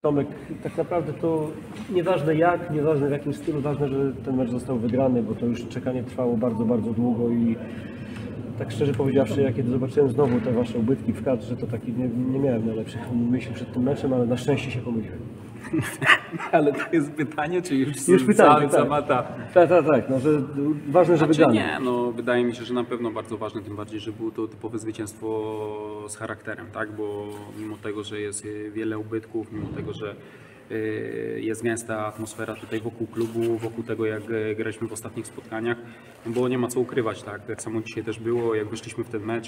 Tomek, tak naprawdę to nieważne jak, nieważne w jakim stylu, ważne, że ten mecz został wygrany, bo to już czekanie trwało bardzo, bardzo długo i tak szczerze powiedziawszy, ja kiedy zobaczyłem znowu te wasze ubytki w kadrze, to taki nie miałem najlepszych myśli przed tym meczem, ale na szczęście się pomyliłem. Ale to jest pytanie, czy już pytanie, sama ta... Tak, no, że ważne, że wygrany. Nie, no wydaje mi się, że na pewno bardzo ważne, tym bardziej, że było to typowe zwycięstwo z charakterem, tak, bo mimo tego, że jest wiele ubytków, mimo tego, że jest gęsta atmosfera tutaj wokół klubu, wokół tego, jak graliśmy w ostatnich spotkaniach, bo nie ma co ukrywać, tak samo dzisiaj też było, jak wyszliśmy w ten mecz,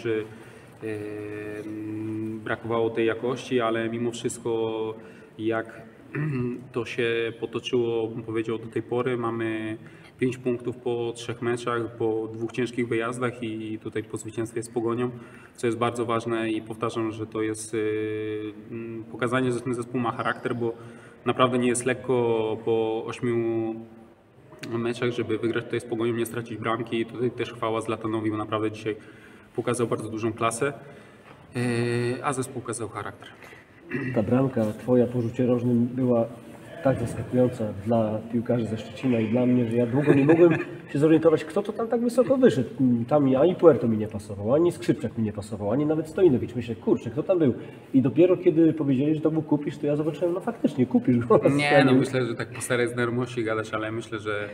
brakowało tej jakości, ale mimo wszystko jak to się potoczyło, bym powiedział, do tej pory, mamy 5 punktów po 3 meczach, po 2 ciężkich wyjazdach i tutaj po zwycięstwie z Pogonią, co jest bardzo ważne i powtarzam, że to jest pokazanie, że ten zespół ma charakter, bo naprawdę nie jest lekko po 8 meczach, żeby wygrać tutaj z Pogonią, nie stracić bramki. Tutaj też chwała Zlatanowi, bo naprawdę dzisiaj pokazał bardzo dużą klasę, a zespół pokazał charakter. Ta bramka twoja po rzucie rożnym była tak zaskakująca dla piłkarzy ze Szczecina i dla mnie, że ja długo nie mogłem się zorientować, kto to tam tak wysoko wyszedł. Tam ani Puerto mi nie pasował, ani Skrzypczak mi nie pasował, ani nawet Stojnowicz. Myślę, kurczę, kto tam był? I dopiero kiedy powiedzieli, że to był Kupisz, to ja zobaczyłem, no faktycznie, Kupisz go. Nie, no myślę, że tak po starej znajomości gadać, ale myślę, że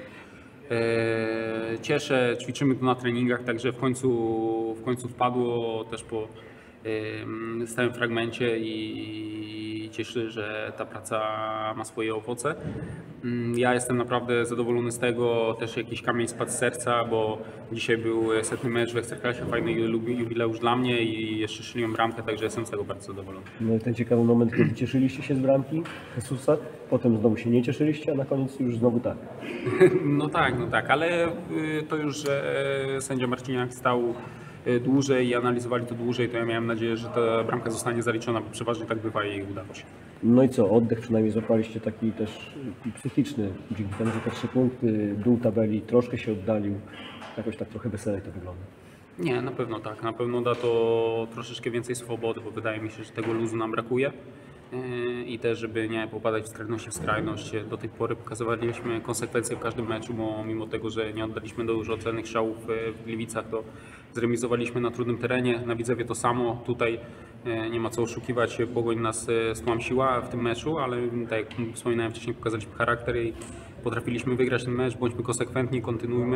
cieszę, ćwiczymy tu na treningach, także w końcu wpadło też po stałym fragmencie i cieszę, że ta praca ma swoje owoce. Ja jestem naprawdę zadowolony z tego, też jakiś kamień spadł z serca, bo dzisiaj był 100. mecz w Ekstraklasie, fajny jubileusz dla mnie i jeszcze strzeliłem bramkę, także jestem z tego bardzo zadowolony. No i ten ciekawy moment, kiedy cieszyliście się z bramki Jezusa, potem znowu się nie cieszyliście, a na koniec już znowu tak. No tak, ale to już, że sędzia Marciniak stał dłużej i analizowali to dłużej, to ja miałem nadzieję, że ta bramka zostanie zaliczona, bo przeważnie tak bywa i udało się. No i co, oddech przynajmniej złapaliście taki też psychiczny, dzięki temu, że te 3 punkty, dół tabeli troszkę się oddalił, jakoś tak trochę weselej to wygląda. Nie, na pewno tak, na pewno da to troszeczkę więcej swobody, bo wydaje mi się, że tego luzu nam brakuje i też, żeby nie popadać w skrajność w skrajność. Do tej pory pokazywaliśmy konsekwencje w każdym meczu, bo mimo tego, że nie oddaliśmy dużo cennych strzałów w Gliwicach, to zremizowaliśmy na trudnym terenie, na Widzewie to samo. Tutaj nie ma co oszukiwać, Pogoń nas stłamsiła w tym meczu, ale tak jak wspominałem wcześniej, pokazaliśmy charakter i potrafiliśmy wygrać ten mecz, bądźmy konsekwentni, kontynuujmy.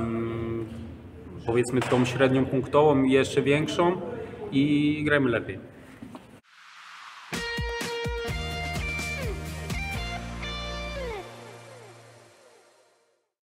Powiedzmy tą średnią punktową i jeszcze większą i grajmy lepiej.